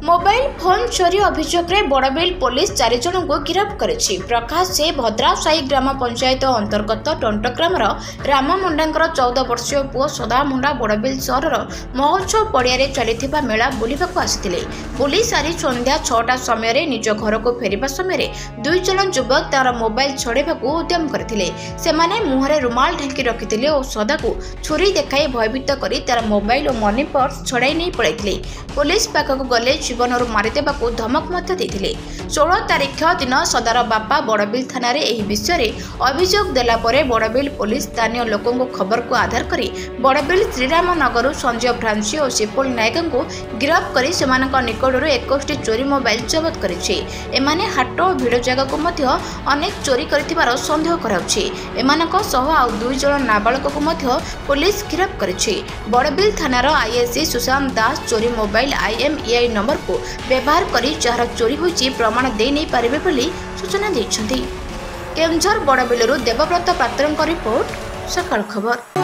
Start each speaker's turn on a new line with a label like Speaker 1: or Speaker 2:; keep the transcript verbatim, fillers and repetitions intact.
Speaker 1: Mobile phone चोरी अभियोग में बड़बिल पुलिस चार जन को गिरफ्त करिछि। प्रकाश से भद्रासाई ग्राम पंचायत अंतर्गत टंटग्राम राम मुंडा चौदह वर्षीय पुओ सदामुंडा बड़बिल सहर महोत्सव पड़िया चली मेला बुलवाक आसी बुली सारी संध्या छटा समय निज घर को फेरवा समय दुई जन युवक तार मोबाइल छड़ाइवा उद्यम करते मुहरे रुमाल ढांकी रखिते और सदा को छुरी देखाई भयभीत कर तार मोबाइल और मनी पर्स छड़ाई नहीं पड़ाई पुलिस पाखक गले जीवन मारिदेवा धमक देते। षोलह तारीख दिन सदार बापा बड़बिल थाना विषय अभियोग देलापर बड़बिल पुलिस स्थानीय लोकों खबर को आधार कर बड़बिल श्रीराम नगर संजय भ्रांची और शिपुल नायक को गिरफ्त कर निकटर इक्कीस चोरी मोबाइल जबत करिछि। एमाने हाट और भिड़ जगह को मध्य अनेक चोरी कर सन्देह कर दुई जन नाबालक को पुलिस गिरफ्त करिछि। बड़बिल थानार आईएससी सुशांत दास चोरी मोबाइल आईएमईआई नंबर को व्यवहार करी जार चोरी होइछि प्रमाण दे नहीं पारिबे बोली सूचना दैछन्ति। केमझर बड़बिलरू देवव्रत पात्रଙ୍କ रिपोर्ट सकाळ खबर।